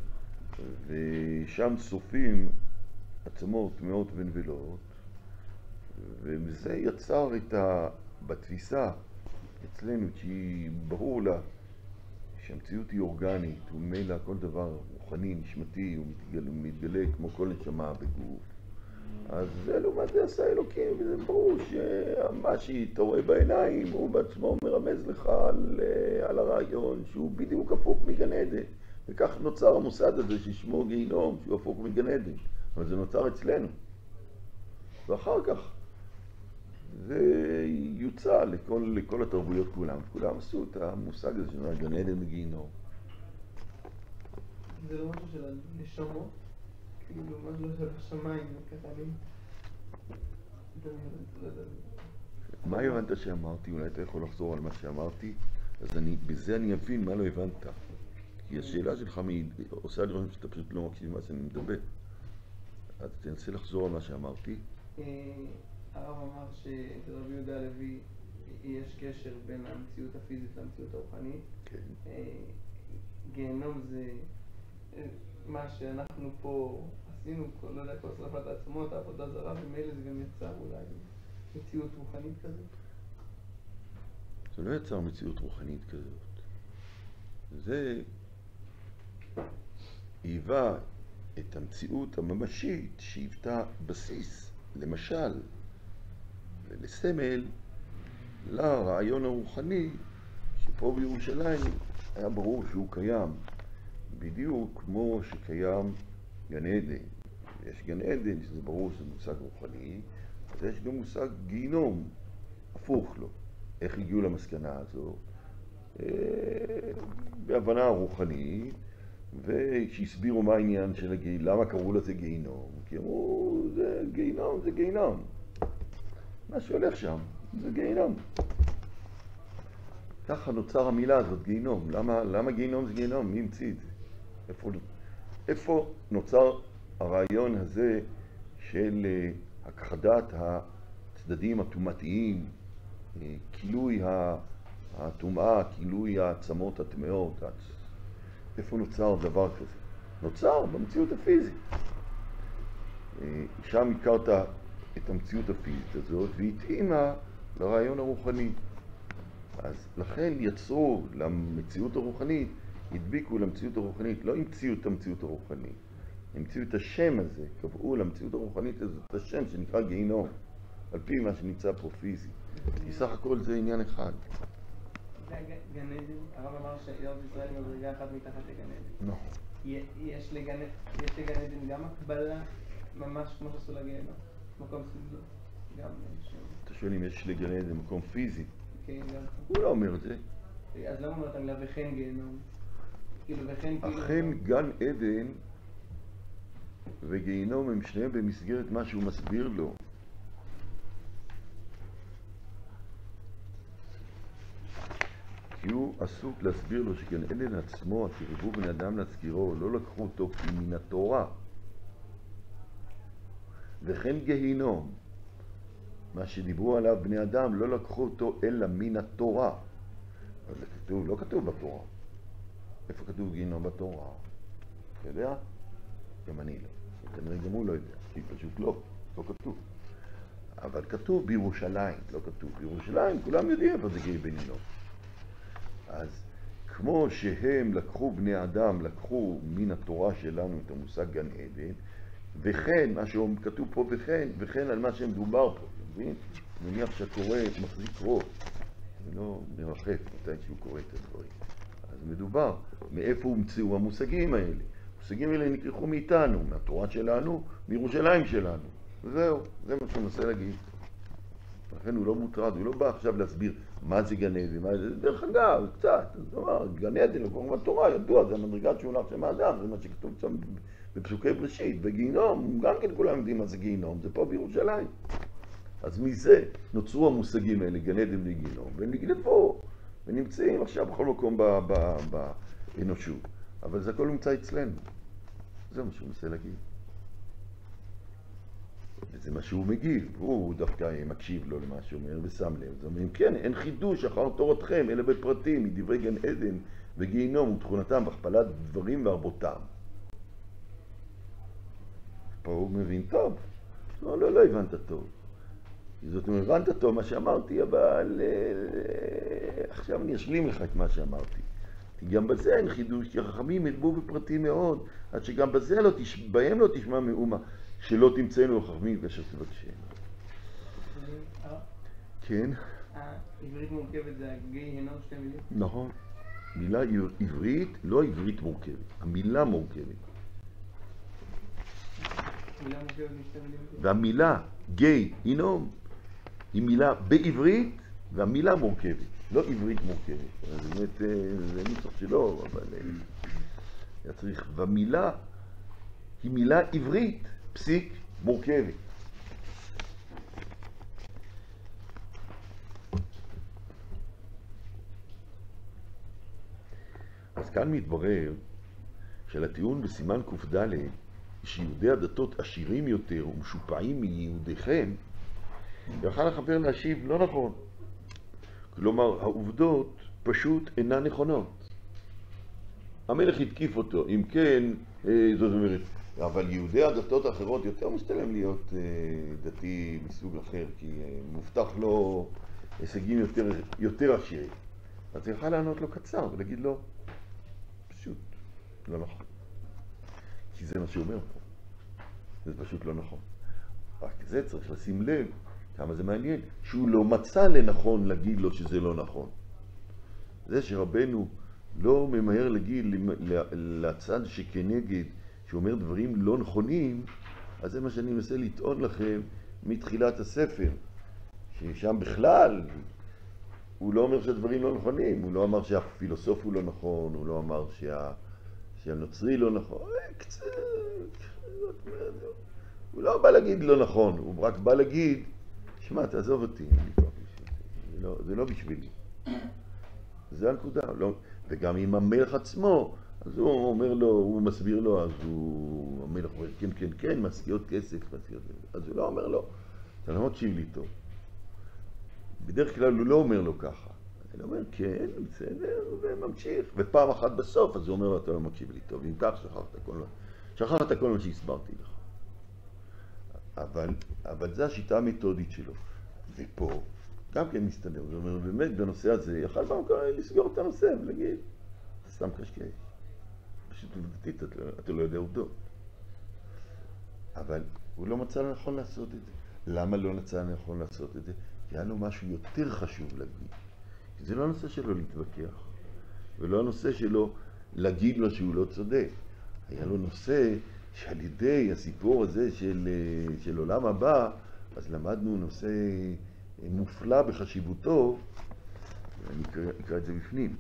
ושם צופים עצמות מאות ונבלות, וזה יצר את ה... בתפיסה אצלנו, שהיא ברור לה שהמציאות היא אורגנית, וממילא כל דבר רוחני, נשמתי, הוא מתגלה, מתגלה כמו כל נשמה בגוף. אז זה לעומת זה עשה אלוקים, וזה ברור שמה שאתה רואה בעיניים הוא בעצמו מרמז לך על, על הרעיון שהוא בדיוק הפוך מגן עדן. וכך נוצר המוסד הזה ששמו גיהינום, שהוא הפוך מגן עדן. אבל זה נוצר אצלנו. ואחר כך זה יוצא לכל, לכל התרבויות כולם. כולם עשו את המושג הזה של גן עדן וגיהינום. זה לא משהו של הנשמות? כאילו משהו של השמיים, ככה אני... מה הבנת שאמרתי? אולי אתה יכול לחזור על מה שאמרתי? אז אני, בזה אני אבין מה לא הבנת. כי השאלה שלך עושה לי רושם שאתה פשוט לא מקשיב מה שאני מדבר. אז תנסה לחזור על מה שאמרתי. הרב אמר שאצל רבי יהודה הלוי יש קשר בין המציאות הפיזית למציאות הרוחנית. כן. גיהנום זה מה שאנחנו פה עשינו, לא יודע, כל שרפת העצמות, העבודה זרה, ומילא זה גם יצר אולי מציאות רוחנית כזאת. זה לא יצר מציאות רוחנית כזאת. זה היווה את המציאות הממשית שהיוותה בסיס, למשל, לסמל, לרעיון הרוחני, שפה בירושלים היה ברור שהוא קיים, בדיוק כמו שקיים גן עדן. יש גן עדן, שזה ברור שזה מושג רוחני, אז יש גם מושג גיהינום, הפוך לו. איך הגיעו למסקנה הזו? בהבנה רוחנית, וכשהסבירו מה העניין של הגיהינום, למה קראו לזה גיהינום? כי אמרו, זה גיהינום, זה גיהינום. מה שהולך שם, זה גיהינום. ככה נוצר המילה הזאת, גיהינום. למה, למה גיהינום זה גיהינום? מי המציא את זה? איפה, איפה נוצר הרעיון הזה של הכחדת הצדדים הטומאתיים, כילוי הטומאה, כילוי העצמות הטמאות? איפה נוצר דבר כזה? נוצר במציאות הפיזית. שם הכרת את המציאות הפיזית הזאת והתאימה לרעיון הרוחני. אז לכן יצרו למציאות הרוחנית, הדביקו למציאות הרוחנית, לא המציאו את המציאות הרוחנית, המציאו את השם הזה, קבעו למציאות הרוחנית הזאת את השם שנקרא גיהינום, על פי מה שנמצא פה פיזי. כי סך הכל זה עניין אחד. גן עדן, הרב אמר שארץ ישראל מדרגה אחת מתחת לגן עדן. נכון. יש לגן עדן גם הקבלה, ממש כמו שעשו לגיהינום, מקום סגלו, גם שם. אתה שואל אם יש לגן עדן מקום פיזי? כן, גם. הוא לא אומר את זה. אז למה אומרת המילה וכן גיהינום? כאילו וכן כאילו... אכן גן עדן וגיהינום הם שניהם במסגרת מה שהוא מסביר לו. כי הוא עסוק להסביר לו שגן עדן עצמו, קירבו בני אדם להזכירו, לא לקחו אותו כי מן התורה. וכן גיהינום, מה שדיברו עליו בני אדם, לא לקחו אותו אלא מן התורה. אז זה כתוב, לא כתוב בתורה. איפה כתוב גיהינום בתורה? אתה יודע? גם אני לא. כנראה גם הוא לא יודע, כי פשוט לא, לא כתוב. אבל כתוב בירושלים, לא כתוב. בירושלים כולם יודעים איפה זה גיהינום. אז כמו שהם לקחו בני אדם, לקחו מן התורה שלנו את המושג גן עדן, וכן, מה שכתוב פה וכן, וכן על מה שמדובר פה, מבין? מניח שהקורא מחזיק ראש, ולא מרחף מתי שהוא קורא את הדברים. אז מדובר, מאיפה הומצאו המושגים האלה? המושגים האלה נקרחו מאיתנו, מהתורה שלנו, מירושלים שלנו. וזהו, זה מה שהוא מנסה להגיד. לכן הוא לא מוטרד, הוא לא בא עכשיו להסביר מה זה גן עדן, מה זה, דרך אגב, קצת, זאת אומרת, גן עדן, לקוראים בתורה, ידוע, זה המדרגת שהונח שם האדם, זה מה שכתוב שם בפסוקי בראשית, וגיהינום, גם כן כולם יודעים מה זה גיהינום, זה פה בירושלים. אז מזה נוצרו המושגים האלה, גן עדן וגיהינום, והם נגנבו, ונמצאים עכשיו בכל מקום באנושות, אבל זה הכל נמצא אצלנו. זה מה שהוא מנסה להגיד. וזה מה שהוא מגיב, הוא דווקא מקשיב לו למה שהוא אומר ושם לב. זאת אומרת, כן, אין חידוש אחר תורתכם, אלא בפרטים, מדברי גן עדן וגיהינום ותכונתם בהכפלת דברים והרבותם. פה הוא מבין טוב. לא, לא, לא הבנת טוב. זאת אומרת, הבנת טוב מה שאמרתי, אבל עכשיו אני אשלים לך את מה שאמרתי. גם בזה אין חידוש, כי החכמים ידבו בפרטים מאוד, עד שגם בזה לא תש... בהם לא תשמע מאומה. שלא תמצאנו החכמים ואשר תבקשנו. כן? העברית מורכבת זה גיהינום שתי מילים? נכון. מילה עברית, לא עברית מורכבת. המילה מורכבת. מילה מורכבת משתי מילים? והמילה גיהינום היא מילה בעברית והמילה מורכבת. לא עברית מורכבת. אז באמת זה נוסח שלו, אבל היה צריך. והמילה היא מילה עברית. פסיק מורכבת. אז כאן מתברר שלטיעון בסימן ק"ד שיהודי הדתות עשירים יותר ומשופעים מיהודיכם, יוכל החבר להשיב לא נכון. כלומר, העובדות פשוט אינן נכונות. המלך התקיף אותו, אם כן, זאת אומרת, אבל יהודי הדתות האחרות יותר משתלם להיות אה, דתי מסוג אחר, כי אה, מובטח לו הישגים יותר, יותר עשירים. אז הוא יוכל לענות לו קצר ולהגיד לו, פשוט לא נכון. כי זה מה שהוא אומר פה. זה פשוט לא נכון. רק זה צריך לשים לב כמה זה מעניין, שהוא לא מצא לנכון להגיד לו שזה לא נכון. זה שרבנו לא ממהר להגיד לצד שכנגד, שאומר דברים לא נכונים, אז זה מה שאני מנסה לטעון לכם מתחילת הספר, ששם בכלל הוא לא אומר שהדברים לא נכונים, הוא לא אמר שהפילוסוף הוא לא נכון, הוא לא אמר שה... שהנוצרי לא נכון, קצת... הוא לא בא להגיד לא נכון, הוא רק בא להגיד, שמע, תעזוב אותי, זה לא, זה לא בשבילי. זה הנקודה, לא... וגם עם המלך עצמו, אז הוא אומר לו, הוא מסביר לו, אז הוא, המלך אומר, כן, כן, כן, משכיות כסף, משכיות כסף. אז הוא לא אומר לו, אתה לא מקשיב לי טוב. בדרך כלל הוא לא אומר לו ככה. הוא אומר, כן, בסדר, וממשיך. ופעם אחת בסוף, אז הוא אומר לו, אתה לא מקשיב לי טוב. אם כך, שכחת כל מה, שכחת כל מה שהסברתי לך. אבל, אבל זו השיטה המתודית שלו. ופה, גם כן מסתדר. זאת אומרת, באמת, בנושא הזה, יכל פעם לסגור את הנושא ולהגיד, סתם קשקש. פשוט עובדתית, אתה, אתה לא יודע עובדות. אבל הוא לא מצא לנכון לעשות את זה. למה לא מצא לנכון לעשות את זה? כי היה לו משהו יותר חשוב להגיד. כי זה לא הנושא שלו להתווכח, ולא הנושא שלו להגיד לו שהוא לא צודק. היה לו נושא שעל ידי הסיפור הזה של, של עולם הבא, אז למדנו נושא מופלא בחשיבותו, ואני אקרא, אקרא את זה בפנים.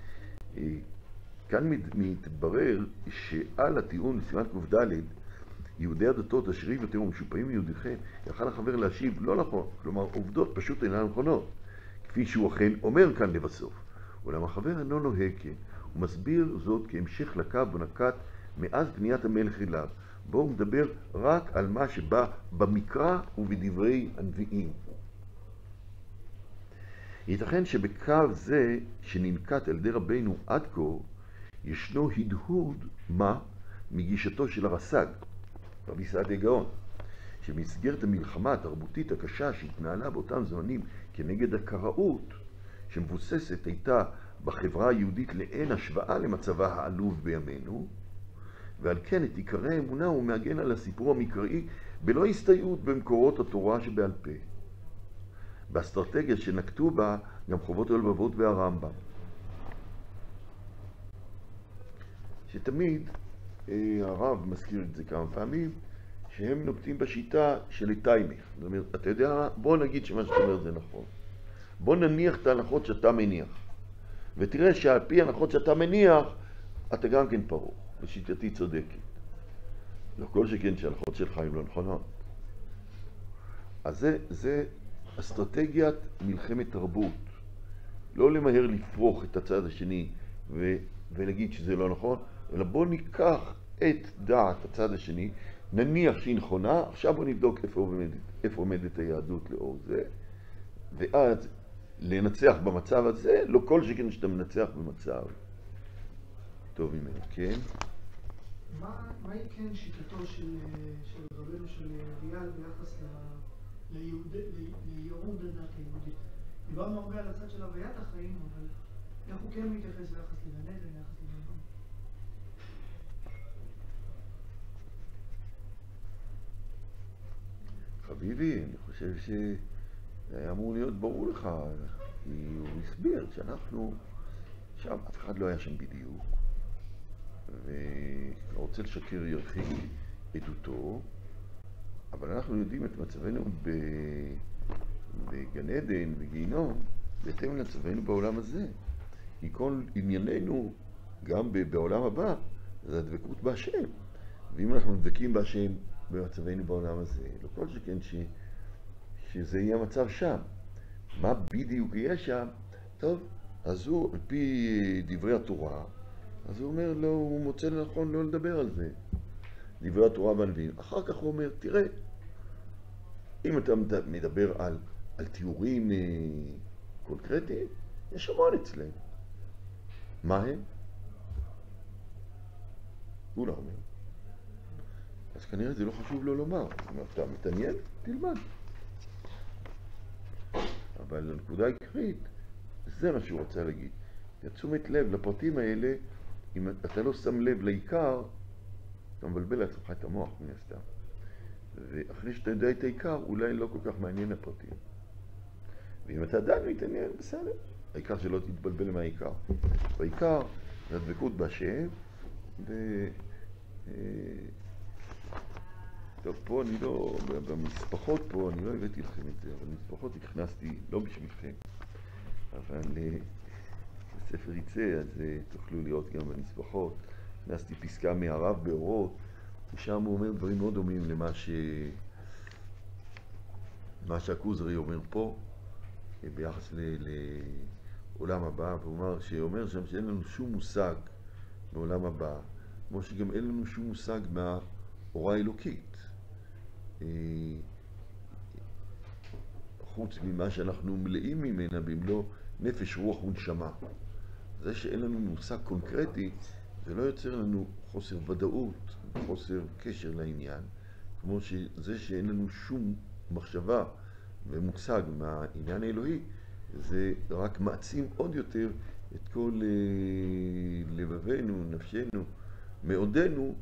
כאן מתברר שעל הטיעון לסימן ק"ד, יהודי הדתות עשירים יותר ומשופעים מיהודיכם, יכל החבר להשיב לא נכון, כלומר עובדות פשוט אינן נכונות, כפי שהוא אכן אומר כאן לבסוף. אולם החבר אינו נוהג כן, הוא מסביר זאת כהמשך לקו ונקט מאז פניית המלך אליו, בו הוא מדבר רק על מה שבא במקרא ובדברי הנביאים. ייתכן שבקו זה שננקט על ידי רבינו עד כה, ישנו הדהוד מה מגישתו של הרס"ג, רבי סעדיה גאון, שבמסגרת המלחמה התרבותית הקשה שהתנהלה באותם זמנים כנגד הקראות, שמבוססת הייתה בחברה היהודית לאין השוואה למצבה העלוב בימינו, ועל כן את עיקרי האמונה הוא מעגן על הסיפור המקראי בלא הסתייעות במקורות התורה שבעל פה. באסטרטגיה שנקטו בה גם חובות הלבבות והרמב"ם. שתמיד הרב מזכיר את זה כמה פעמים, שהם נוקטים בשיטה של טיימר. זאת אומרת, אתה יודע, בוא נגיד שמה שאתה אומר זה נכון. בוא נניח את ההנחות שאתה מניח. ותראה שעל פי ההנחות שאתה מניח, אתה גם כן פרוך. בשיטתי צודקת. לא כל שכן שההנחות שלך הן לא נכונות. אז זה, זה אסטרטגיית מלחמת תרבות. לא למהר לפרוך את הצד השני ו, ולהגיד שזה לא נכון, אלא בוא ניקח את דעת הצד השני, נניח שהיא נכונה, עכשיו בוא נבדוק איפה עומדת, איפה עומדת היהדות לאור זה, ואז לנצח במצב הזה, לא כל שכן שאתה מנצח במצב טוב ממנו, כן? מה, מה היא כן שיטתו של, של רבנו של אייל ביחס ל, ליהוד, ליהוד הדת היהודית? דיברנו הרבה על הצד של הוויית החיים, אבל איך הוא כן מתייחס ביחס לגן עדן, ביחס לגיהנום? חביבי, אני חושב שהיה אמור להיות ברור לך, כי הוא הסביר שאנחנו, שם אף אחד לא היה שם בדיוק, ורוצה לשקר ירחיק עדותו, אבל אנחנו יודעים את מצבנו בגן עדן, בגיהנום, בהתאם למצבנו בעולם הזה. כי כל ענייננו, גם בעולם הבא, זה הדבקות בהשם. ואם אנחנו דבקים בהשם במצבנו בעולם הזה, לא כל שכן ש... שזה יהיה המצב שם. מה בדיוק יהיה שם? טוב, אז הוא, על פי דברי התורה, אז הוא אומר לו, הוא מוצא לנכון לא לדבר על זה. דברי התורה והנביאים. אחר כך הוא אומר, תראה, אם אתה מדבר על, על תיאורים קונקרטיים, יש המון אצלנו. מה הם? הוא לא אומר. אז כנראה זה לא חשוב לו לומר. אם אתה מתעניין, תלמד. אבל הנקודה העיקרית, זה מה שהוא רוצה להגיד. תשומת לב לפרטים האלה, אם אתה לא שם לב לעיקר, אתה מבלבל לעצמך את המוח מן הסתם. ואחרי שאתה יודע את העיקר, אולי לא כל כך מעניין הפרטים. ואם אתה עדיין מתעניין, בסדר. העיקר שלא תתבלבל מהעיקר. והעיקר זה הדבקות בהשם, ו... טוב, פה אני לא, במשפחות פה, אני לא הבאתי לכם את זה, אבל במשפחות הכנסתי לא בשבילכם. אבל הספר יצא, אז תוכלו לראות גם בנספחות. הכנסתי פסקה מהרב באורות, ושם הוא אומר דברים מאוד דומים למה ש... מה שהכוזרי אומר פה, ביחס ל... לעולם הבא, והוא אומר, שאומר שם שאין לנו שום מושג בעולם הבא, כמו שגם אין לנו שום מושג מהאורה האלוקית. חוץ ממה שאנחנו מלאים ממנה במלוא נפש, רוח ונשמה. זה שאין לנו מושג קונקרטי, זה לא יוצר לנו חוסר ודאות, חוסר קשר לעניין, כמו שזה שאין לנו שום מחשבה ומושג מהעניין האלוהי, זה רק מעצים עוד יותר את כל לבבנו, נפשנו, מעודנו,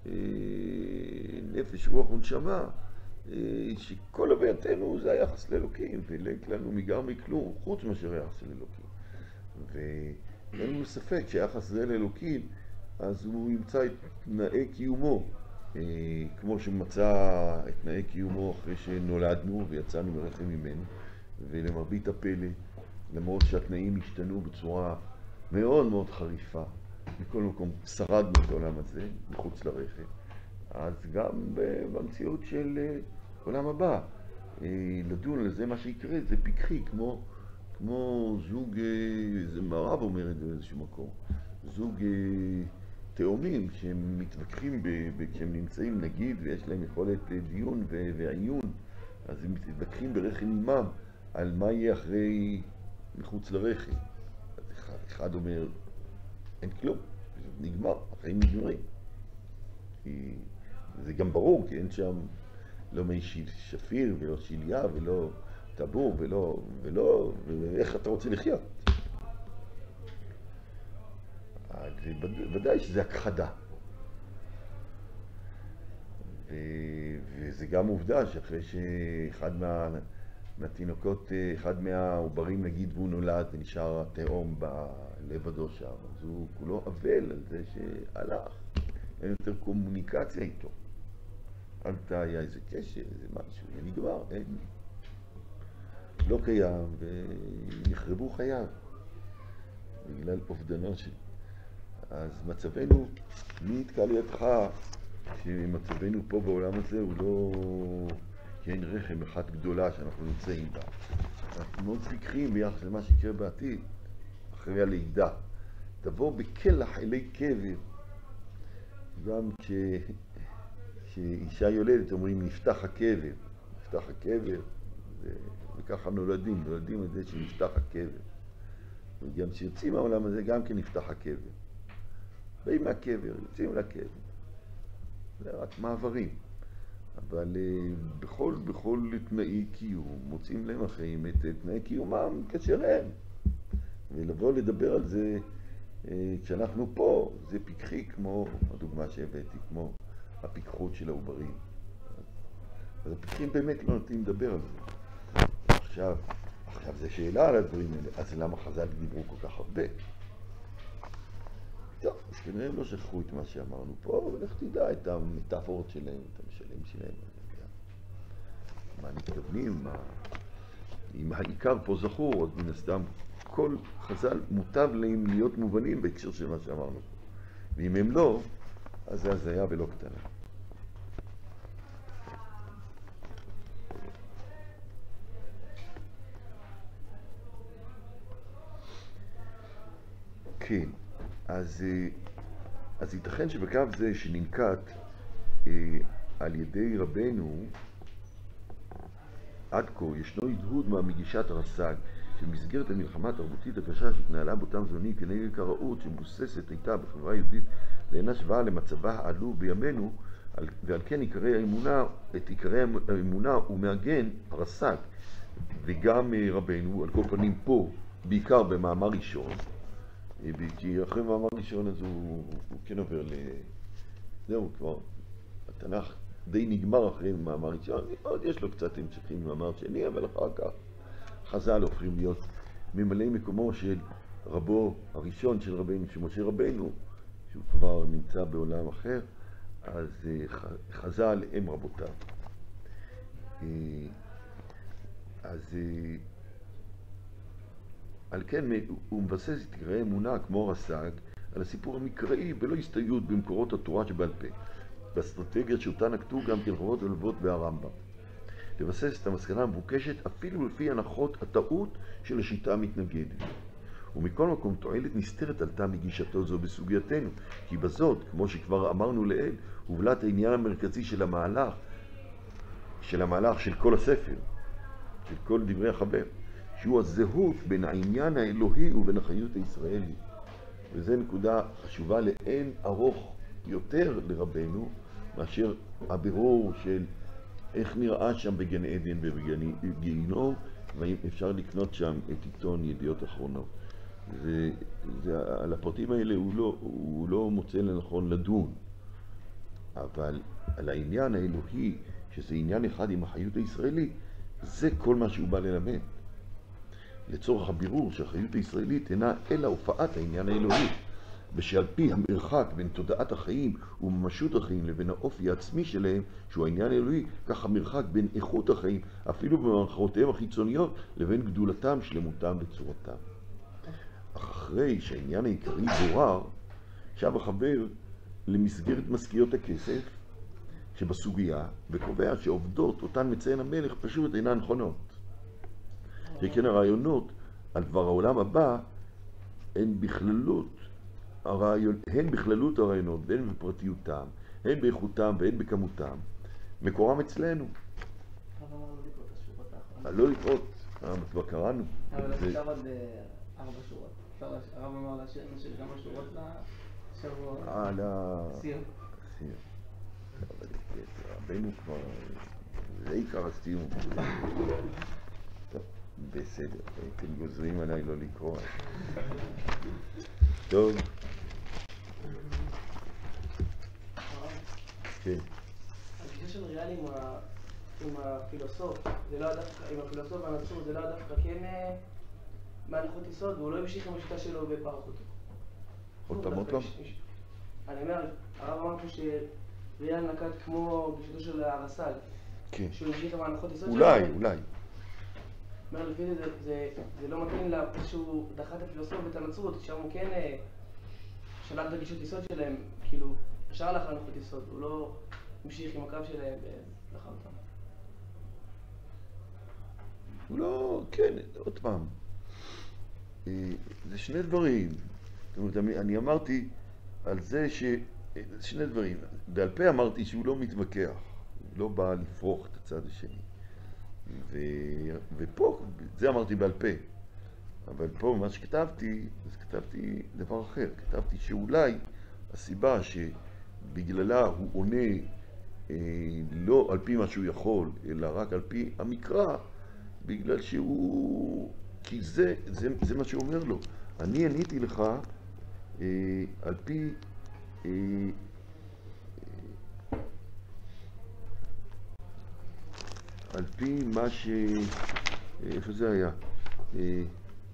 נפש, רוח ונשמה, שכל הווייתנו זה היחס לאלוקים, ולנו מגר מכלום חוץ מאשר היחס לאלוקים. ואין לנו ספק שהיחס זה לאלוקים, אז הוא ימצא את תנאי קיומו, כמו שמצא את תנאי קיומו אחרי שנולדנו ויצאנו מרחם ממנו, ולמרבית הפלא, למרות שהתנאים השתנו בצורה מאוד מאוד חריפה, מכל מקום שרדנו את העולם הזה, מחוץ לרחם. אז גם במציאות של עולם הבא, לדון על זה מה שיקרה, זה פיקחי, כמו, כמו זוג, זה מערב אומר את זה באיזשהו מקום, זוג תאומים שהם מתווכחים, כשהם נמצאים נגיד ויש להם יכולת דיון ועיון, אז הם מתווכחים ברחם אימם על מה יהיה אחרי מחוץ לרחם. אז אחד, אחד אומר, אין כלום, זה נגמר, החיים נגמרים. כי זה גם ברור, כי אין שם לא מי שפיר ולא שליה ולא טבור ולא, ולא, ואיך אתה רוצה לחיות. אז ודאי שזה הכחדה. ו... וזה גם עובדה שאחרי שאחד מה... מהתינוקות, אחד מהעוברים נגיד והוא נולד ונשאר התאום בלבדו שם, אז הוא כולו אבל על זה שהלך, אין יותר קומוניקציה איתו. אל תהיה איזה קשר, איזה משהו, זה נגמר, אין. לא קיים ונחרבו חייו בגלל אובדנו של... אז מצבנו, מי יתקע לידך שמצבנו פה בעולם הזה הוא לא... כי אין רחם אחת גדולה שאנחנו נמצאים בה. אנחנו מאוד פיקחים ביחס למה שיקרה בעתיד, אחרי הלידה. תבוא בכלח אלי קבר. גם כש... כשאישה יולדת אומרים נפתח הקבר. נפתח הקבר, ו... וככה נולדים, נולדים את זה שנפתח הקבר. וגם כשיוצאים מהעולם הזה גם כן נפתח הקבר. באים מהקבר, יוצאים לקבר. זה רק מעברים. אבל uh, בכל, בכל תנאי קיום מוצאים להם החיים את תנאי קיומם כאשר הם. ולבוא לדבר על זה uh, כשאנחנו פה, זה פיקחי כמו הדוגמה שהבאתי, כמו הפיקחות של העוברים. אז, אז הפיקחים באמת לא נותנים לדבר על זה. עכשיו, עכשיו זה שאלה על הדברים האלה, אז למה חז"ל דיברו כל כך הרבה? טוב, אז כנראה הם לא שכחו את מה שאמרנו פה, ולך תדע את המטאפורות שלהם, את המשלים שלהם. מה מתכוונים, מה... אם העיקר פה זכור, אז מן הסתם כל חז"ל מוטב להם להיות מובנים בהקשר של מה שאמרנו פה. ואם הם לא, אז זה הזיה ולא קטנה. כן. אז, אז ייתכן שבקו זה שננקט אה, על ידי רבנו עד כה ישנו הדהוד מהמגישת הרס"ג שבמסגרת המלחמה התרבותית הקשה שהתנהלה באותם זמנים כנגד קראות שמבוססת הייתה בחברה יהודית לאינה שווה למצבה העלוב בימינו, ועל כן עיקרי האמונה, את עיקרי האמונה הוא מעגן הרס"ג וגם רבנו, על כל פנים פה בעיקר במאמר ראשון, כי אחרי מאמר ראשון אז הוא, הוא כן עובר ל... זהו כבר, התנ"ך די נגמר אחרי מאמר ראשון, עוד יש לו קצת המשכים מאמר שני, אבל אחר כך חז"ל הופכים להיות ממלאי מקומו של רבו הראשון של רבנו, שמשה רבנו, שהוא כבר נמצא בעולם אחר, אז חז"ל הם רבותיו. אז על כן הוא מבסס את עיקרי אמונה כמו רס"ג על הסיפור המקראי ולא הסתייעות במקורות התורה שבעל פה, באסטרטגיה שאותה נקטו גם כן רבות ולבות בהרמב"ם. לבסס את המסקנה המבוקשת אפילו לפי הנחות הטעות של השיטה המתנגדת. ומכל מקום תועלת נסתרת עלתה מגישתו זו בסוגייתנו, כי בזאת, כמו שכבר אמרנו לעיל, הובלט העניין המרכזי של המהלך, של המהלך של כל הספר, של כל דברי החבר, שהוא הזהות בין העניין האלוהי ובין החיות הישראלית. וזו נקודה חשובה לאין ארוך יותר לרבנו, מאשר הבירור של איך נראה שם בגן עדן ובגיהינום, והאם אפשר לקנות שם את עיתון ידיעות אחרונות. ועל הפרטים האלה הוא לא, הוא לא מוצא לנכון לדון, אבל על העניין האלוהי, שזה עניין אחד עם החיות הישראלית, זה כל מה שהוא בא ללמד. לצורך הבירור שהחיות הישראלית אינה אלא הופעת העניין האלוהי, ושעל פי המרחק בין תודעת החיים וממשות החיים לבין האופי העצמי שלהם, שהוא העניין האלוהי, כך המרחק בין איכות החיים, אפילו במערכותיהם החיצוניות, לבין גדולתם, שלמותם וצורתם. אך אחרי שהעניין העיקרי בורר, שב החבר למסגרת משכיות הכסף שבסוגיה, וקובע שעובדות אותן מציין המלך פשוט אינן נכונות. שכן הרעיונות על דבר העולם הבא הן בכללות הרעיון, הן בכללות הרעיונות והן בפרטיותם, הן באיכותם והן בכמותם, מקורם אצלנו. אבל אמר לא לקרוא את השורות האחרונות. לא לקרות, כבר קראנו. אבל עכשיו עוד ארבע שורות. הרב אמר להשאיר נשאיר כמה שורות לשבוע. אה, סיר. סיר. אבל רבנו כבר, זה עיקר הסיום. טוב, בסדר, אתם גוזרים עליי לא לקרוא. טוב. כן. הגישה של ריאלי עם הפילוסוף, עם הפילוסוף והנצרות, זה לא דווקא כן מהנחות יסוד, והוא לא המשיך עם השיטה שלו בפרחותו. עוד פעם, עוד פעם? אני אומר, הרב אמר פה שריאל נקט כמו גישתו של הרס"ג, שהוא המשיך עם ההנחות יסוד שלו. אולי, אולי. אומר, לפי זה, זה לא מתאים לה שהוא דחה את הפילוסוף ואת הנצרות, שם הוא כן שלח את הגישות יסוד שלהם, כאילו, אפשר הלך להנחות יסוד, הוא לא המשיך עם הקו שלהם ודחה אותם. הוא לא, כן, עוד פעם. זה שני דברים. זאת אומרת, אני אמרתי על זה ש... שני דברים. בעל פה אמרתי שהוא לא מתווכח, הוא לא בא לפרוח את הצד השני. ו... ופה, זה אמרתי בעל פה. אבל פה, מה שכתבתי, אז כתבתי דבר אחר. כתבתי שאולי הסיבה שבגללה הוא עונה אה, לא על פי מה שהוא יכול, אלא רק על פי המקרא, בגלל שהוא... כי זה, זה, זה מה שהוא אומר לו. אני עניתי לך אה, על פי... אה, על פי מה ש... איפה זה היה? אה,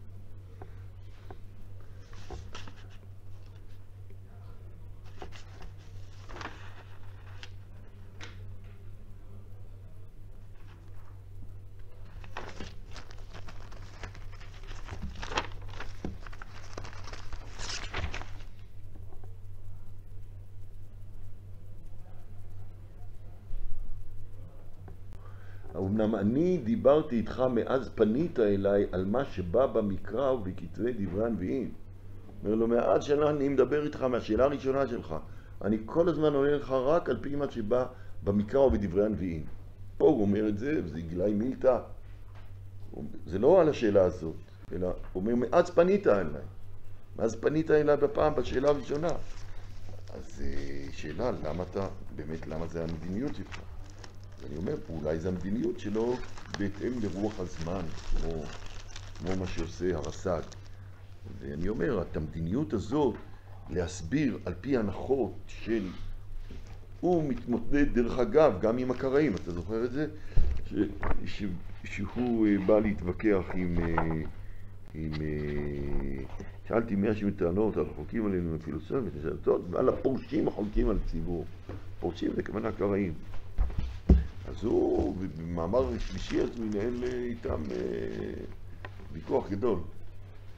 אמנם אני דיברתי איתך מאז פנית אליי על מה שבא במקרא ובכתבי דברי הנביאים. אומר לו, מאז שנה אני מדבר איתך מהשאלה הראשונה שלך. אני כל הזמן עונה לך רק על פי מה שבא במקרא ובדברי הנביאים. פה הוא אומר את זה, וזה גילאי מילתא. זה לא על השאלה הזאת, אלא הוא אומר, מאז פנית אליי. מאז פנית אליי בפעם, בשאלה הראשונה. אז שאלה, למה אתה, באמת למה זה המדיניות שלך? אני אומר, אולי זו המדיניות שלו בהתאם לרוח הזמן, כמו, כמו מה שעושה הרס"ג. ואני אומר, את המדיניות הזאת להסביר על פי הנחות של... הוא מתמודד דרך אגב גם עם הקראים, אתה זוכר את זה? ש, ש, שהוא בא להתווכח עם... עם שאלתי מאה שבעים טענות על חוקים עלינו מפילוסופית, ועל הפורשים החולקים על ציבור. פורשים זה כוונה קראים. אז הוא, במאמר שלישי, אז הוא ינהל איתם ויכוח גדול.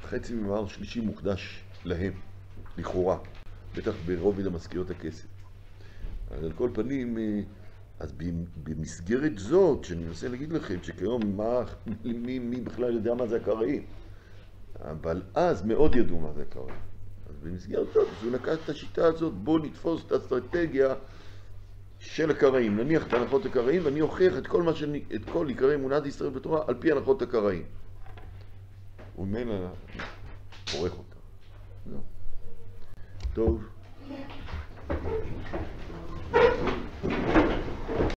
חצי ממער שלישי מוקדש להם, לכאורה, בטח ברובד המשכיות הכסף. אז על כל פנים, אז במסגרת זאת, שאני מנסה להגיד לכם שכיום מה, מי, מי בכלל יודע מה זה הקראים, אבל אז מאוד ידעו מה זה הקראים. אז במסגרת זאת, אז הוא נקט את השיטה הזאת, בוא נתפוס את האסטרטגיה של הקראים, נניח את הנחות הקראים, ואני אוכיח את כל מה שאני, את כל עיקרי אמונת ישראל בתורה על פי הנחות הקראים. וממילא עורך אותה. טוב.